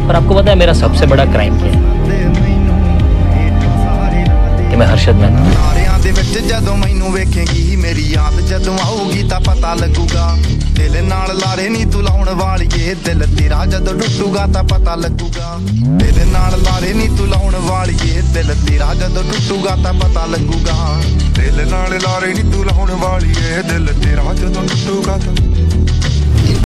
पर आपको पता है मेरा सबसे बड़ा क्राइम क्या है? कि मैं हर्षद मेहता ਤਾਰਿਆਂ ਦੇ ਵਿੱਚ ਜਦੋਂ ਮੈਨੂੰ ਵੇਖੇਂਗੀ ਮੇਰੀ ਯਾਦ ਜਦੋਂ ਆਊਗੀ ਤਾਂ ਪਤਾ ਲੱਗੂਗਾ ਦਿਲ ਨਾਲ ਲਾਰੇ ਨਹੀਂ ਤੂੰ ਲਾਉਣ ਵਾਲੀਏ ਦਿਲ ਤੇਰਾ ਜਦੋਂ ਟੁੱਟੂਗਾ ਤਾਂ ਪਤਾ ਲੱਗੂਗਾ ਦਿਲ ਨਾਲ ਲਾਰੇ ਨਹੀਂ ਤੂੰ ਲਾਉਣ ਵਾਲੀਏ ਦਿਲ ਤੇਰਾ ਜਦੋਂ ਟੁੱਟੂਗਾ ਤਾਂ ਪਤਾ ਲੱਗੂਗਾ ਦਿਲ ਨਾਲ ਲਾਰੇ ਨਹੀਂ ਤੂੰ ਲਾਉਣ ਵਾਲੀਏ ਦਿਲ ਤੇਰਾ ਜਦੋਂ ਟੁੱਟੂਗਾ ਤਾਂ